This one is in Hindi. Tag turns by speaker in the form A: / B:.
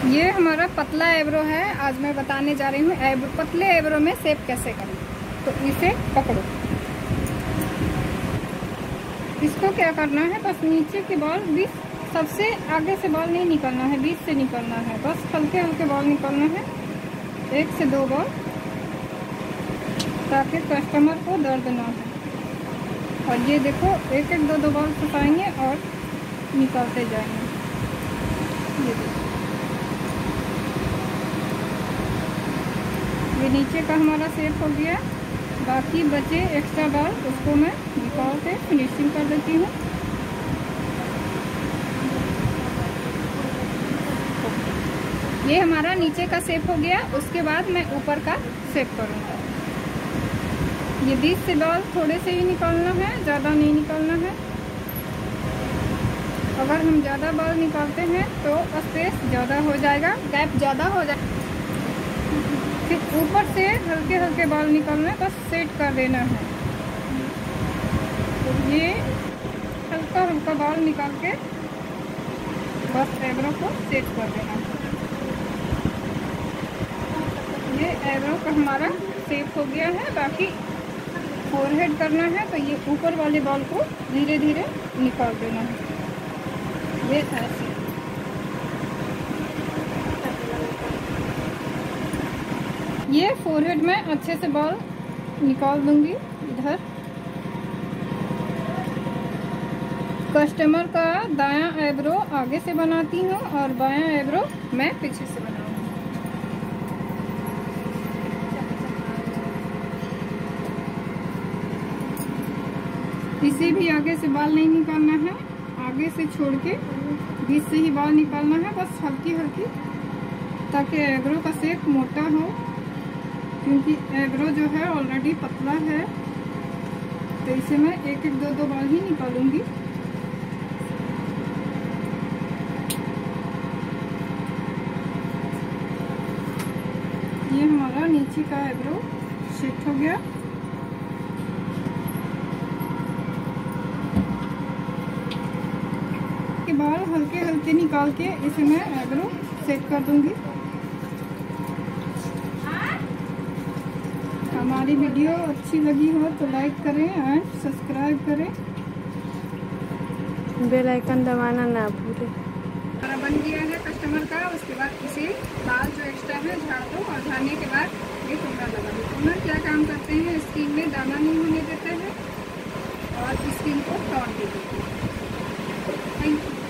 A: ये हमारा पतला आईब्रो है। आज मैं बताने जा रही हूँ पतले आईब्रो में शेप कैसे करें। तो इसे पकड़ो, इसको क्या करना है, बस नीचे के बाल बीच, सबसे आगे से बाल नहीं निकलना है, बीच से निकलना है। बस हल्के हल्के बाल निकलना है, 1 से 2 बाल, ताकि कस्टमर को दर्द ना हो। और ये देखो, 1-1 2-2 बाल फंसाएंगे और निकालते जाएंगे। ये देखो, ये नीचे का हमारा शेप हो गया। बाकी बचे एक्स्ट्रा बाल, उसको मैं निकाल के फिनिशिंग कर देती हूँ। ये हमारा नीचे का शेप हो गया। उसके बाद मैं ऊपर का शेप करूँगा। ये बीच से बाल थोड़े से ही निकालना है, ज़्यादा नहीं निकालना है। अगर हम ज़्यादा बाल निकालते हैं तो स्पेस ज़्यादा हो जाएगा, गैप ज़्यादा हो जाएगा। फिर ऊपर से हल्के हल्के बाल निकालना, बस सेट कर देना है। तो ये हल्का हल्का बाल निकाल के बस आईब्रो को सेट कर देना है। ये आईब्रो का हमारा शेप हो गया है। बाकी फोरहेड करना है तो ये ऊपर वाले बाल को धीरे धीरे निकाल देना है। ये ऐसे ये फोरहेड में अच्छे से बाल निकाल दूंगी। इधर कस्टमर का दायां आईब्रो आगे से बनाती हूँ और बायां आईब्रो मैं पीछे से बनाऊंगी। किसी भी आगे से बाल नहीं निकालना है, आगे से छोड़ के बीच से ही बाल निकालना है, बस हल्की हल्की, ताकि आईब्रो का शेप मोटा हो। क्योंकि आईब्रो जो है ऑलरेडी पतला है, तो इसे मैं 1-1 2-2 बाल ही निकालूंगी। ये हमारा नीचे का आईब्रो सेट हो गया। के बाल हल्के हल्के निकाल के इसे मैं आईब्रो सेट कर दूंगी। हमारी वीडियो अच्छी लगी हो तो लाइक करें एंड सब्सक्राइब करें।
B: बेल आइकन दबाना ना भूलें।
A: हमारा बन गया है कस्टमर का। उसके बाद इसे बाल जो एक्स्ट्रा है झाड़ दो और झाड़ने के बाद ये टोना लगा दो। टोना क्या काम करते हैं, स्किन में दाना नहीं होने देते हैं और स्किन को टॉन भी देते हैं। Thank you.